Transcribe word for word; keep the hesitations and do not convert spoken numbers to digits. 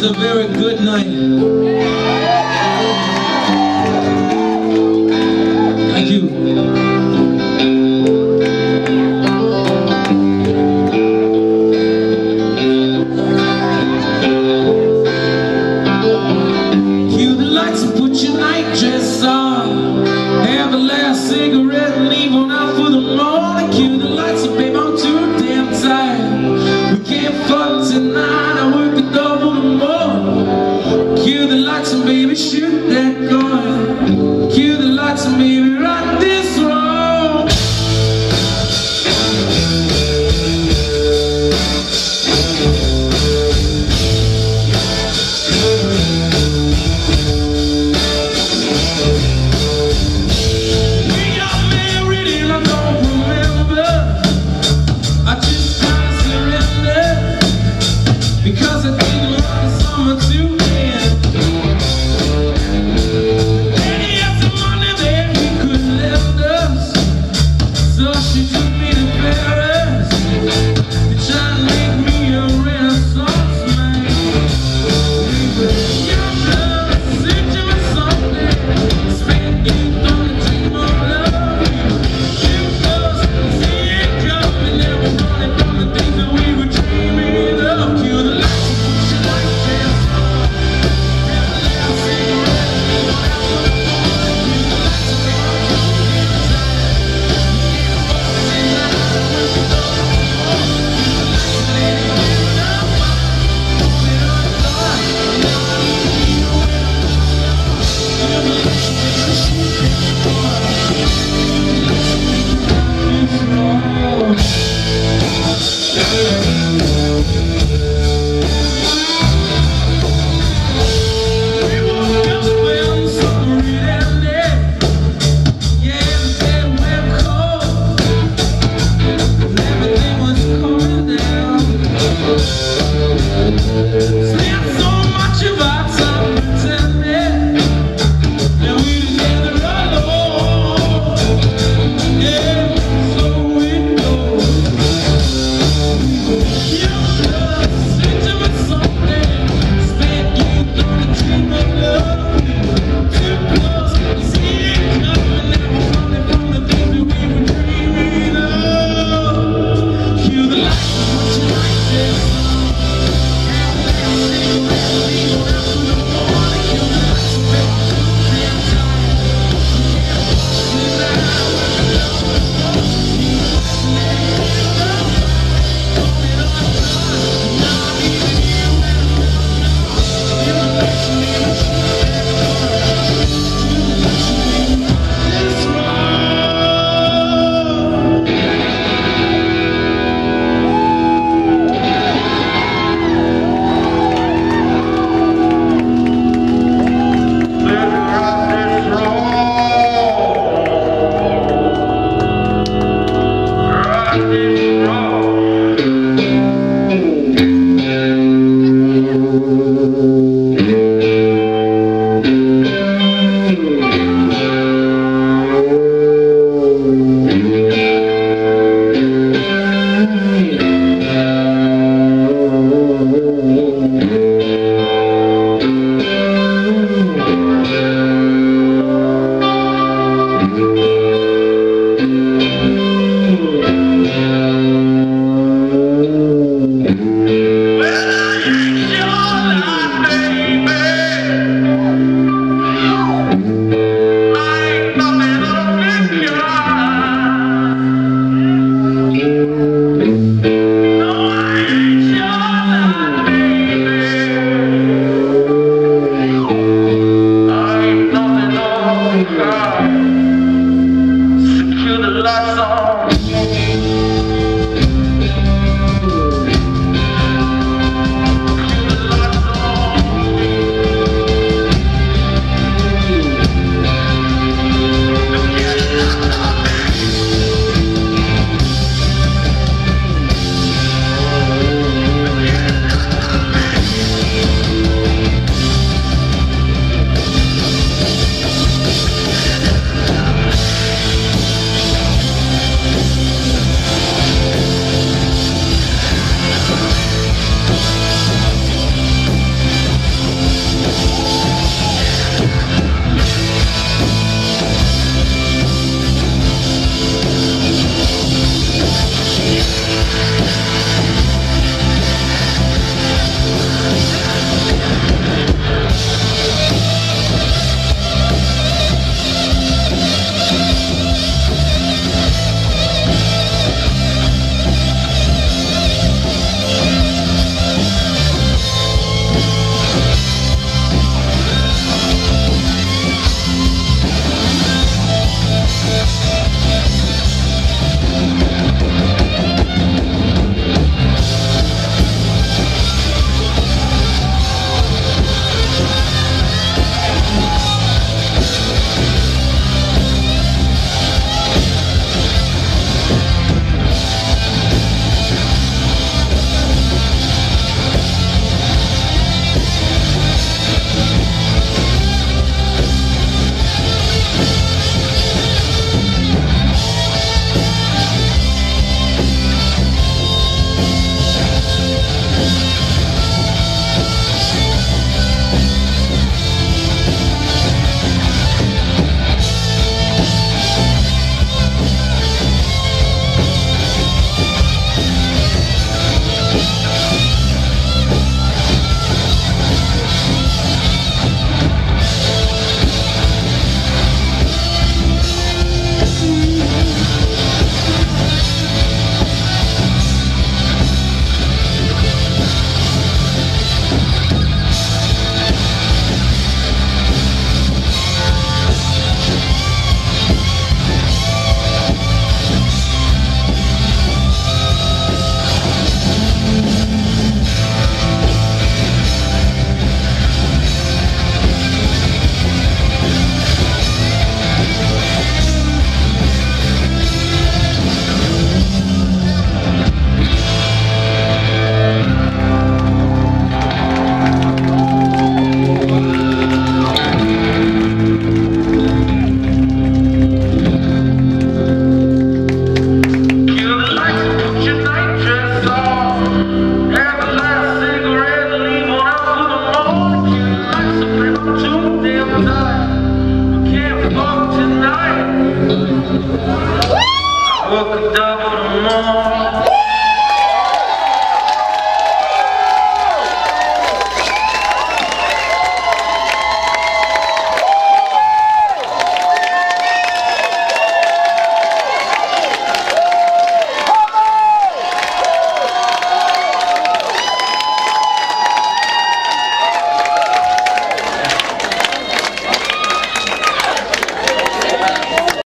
a very good night. Thank you. Cue the lights and put your night dress on. Have the last cigarette and leave on out for the morning. Cue the lights and babe, I'm too damn tired. We can't fuck tonight, I work the double tomorrow. Cue the lights and baby, shoot that gun. Cue the lights and baby, rock this road. Because I didn't want the summer to end. And he had some money that he could lend us, so she took me to Paris to try to make me a Renaissance man. We were younger, searching for something, spent youth on a dream of love. You us, see it coming, and we're running from the things that we were dreaming of. Cue the more.